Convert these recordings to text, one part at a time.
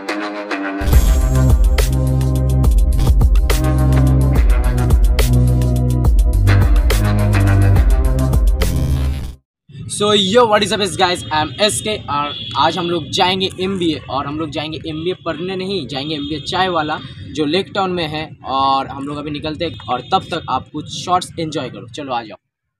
So yo what is up guys, I am SK और आज हम लोग जाएंगे MBA। और हम लोग जाएंगे MBA पढ़ने नहीं, जाएंगे MBA चाय वाला जो लेक टाउन में है। और हम लोग अभी निकलते हैं और तब तक आप कुछ शॉर्ट्स एंजॉय करो। चलो आ जाओ।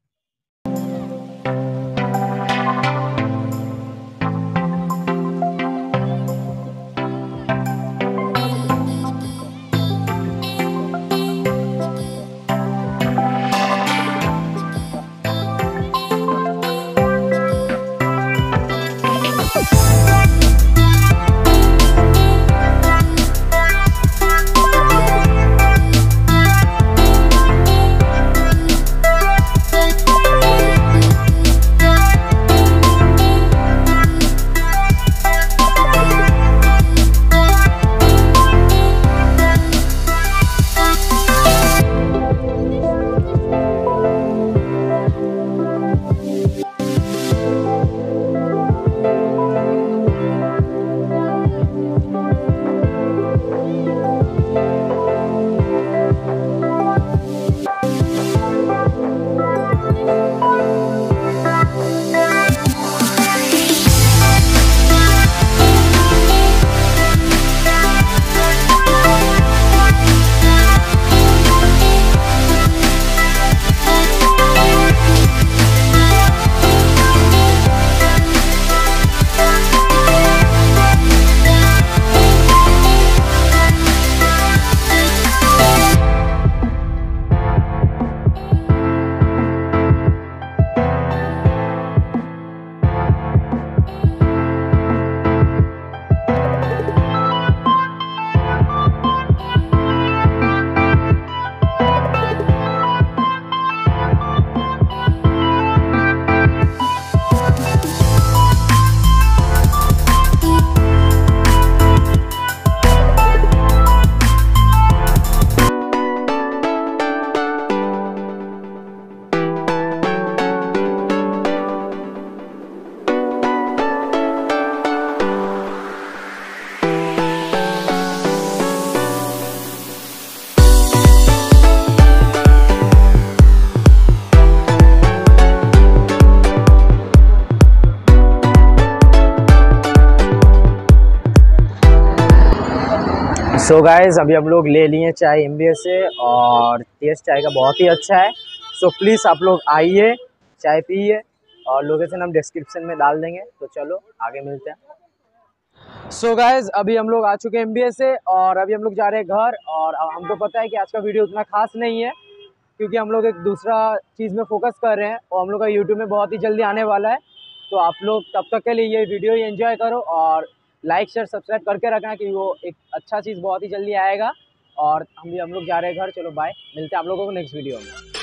सो गाइज़ अभी हम लोग ले लिए चाय MBA से और टेस्ट चाय का बहुत ही अच्छा है। सो प्लीज़ आप लोग आइए, चाय पिए और लोकेशन हम डिस्क्रिप्शन में डाल देंगे। तो चलो आगे मिलते हैं। सो गाइज़ अभी हम लोग आ चुके हैं MBA से और अभी हम लोग जा रहे हैं घर। और हमको पता है कि आज का वीडियो उतना खास नहीं है क्योंकि हम लोग एक दूसरा चीज़ में फोकस कर रहे हैं और हम लोग का यूट्यूब में बहुत ही जल्दी आने वाला है। तो आप लोग तब तक के लिए ये वीडियो ही एंजॉय करो और लाइक शेयर सब्सक्राइब करके रखना कि वो एक अच्छा चीज़ बहुत ही जल्दी आएगा। और हम लोग जा रहे हैं घर। चलो बाय, मिलते हैं आप लोगों को नेक्स्ट वीडियो में।